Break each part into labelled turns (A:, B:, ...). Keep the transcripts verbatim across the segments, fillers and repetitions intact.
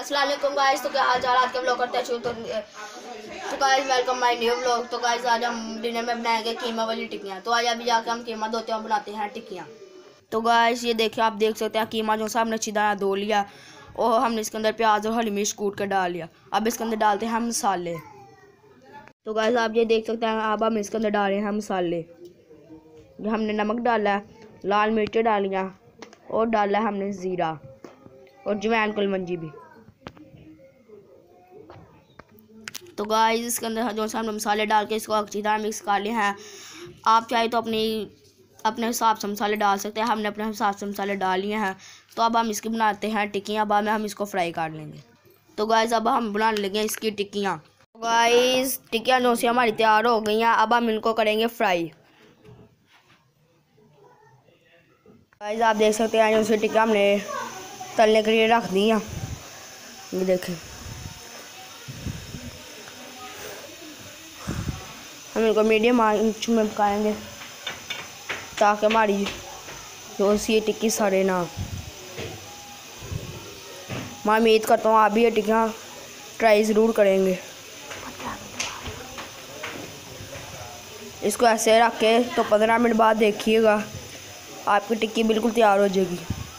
A: अस्सलाम वालेकुम गाइस। तो क्या हाल चाल, आज का व्लॉग करते हैं शुरू। तो तो guys welcome my new vlog. तो गाइस आज हम डिनर में बनाएंगे कीमा वाली टिक्कियाँ। तो आज अभी जाके हम कीमा धोते हैं और बनाते हैं टिक्कियाँ। तो गाइस ये देखिए, आप देख सकते हैं कीमा जो सा हमने अच्छी तरह धो लिया और हमने इसके अंदर प्याज और हरी मिर्च कूट कर डाल लिया। अब इसके अंदर डालते हैं हम मसाले। तो गाइस आप ये देख सकते हैं, अब हम इसके अंदर डाल रहे हैं मसाले। हमने नमक डाला है, लाल मिर्चें डालियाँ और डाला है हमने ज़ीरा और जवैन कलमंजी भी। तो गाइस इसके अंदर जो से हमने मसाले डाल के इसको अच्छी तरह मिक्स कर लिए हैं। आप चाहे तो अपनी अपने हिसाब से मसाले डाल सकते हैं, हमने अपने हिसाब से मसाले डाल लिए हैं। तो अब हम इसकी बनाते हैं टिक्कियाँ। बाद में हम इसको फ्राई कर लेंगे। तो गाइस अब हम बनाने लगे इसकी टिक्कियाँ। तो गाइस टिक्कियाँ जो से हमारी तैयार हो गई हैं, अब हम इनको करेंगे फ्राई। गाइस आप देख सकते हैं, जो से टिक्कियाँ हमने तलने के लिए रख दी हैं। ये देखें, हम इनको मीडियम आंच में पकाएंगे ताकि हमारी जो सी टिक्की सड़े ना। मैं उम्मीद करता हूँ आप भी ये टिक्कियाँ ट्राई ज़रूर करेंगे। इसको ऐसे रख के तो पंद्रह मिनट बाद देखिएगा आपकी टिक्की बिल्कुल तैयार हो जाएगी।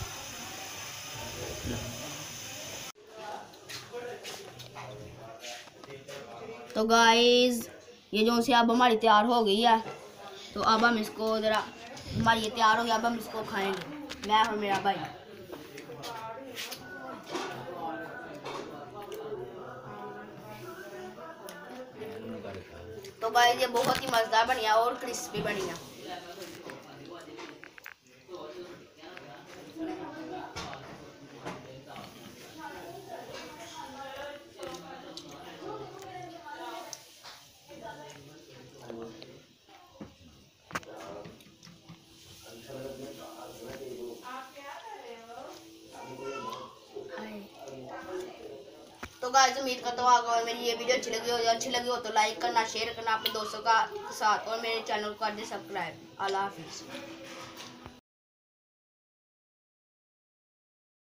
A: तो गाइस ये जो से अब हमारी तैयार हो गई है। तो अब हम इसको ज़रा, हमारी ये तैयार हो गया, अब हम इसको खाएंगे, मैं और मेरा भाई। तो गाइस ये बहुत ही मज़ेदार बनी है और क्रिस्पी बनी है। तो गाइस उम्मीद करता हूँ आपको मेरी ये वीडियो अच्छी लगी हो अच्छी लगी हो तो लाइक करना, शेयर करना अपने दोस्तों का साथ और मेरे चैनल को कर दे सब्सक्राइब। अल्लाह हाफिज़।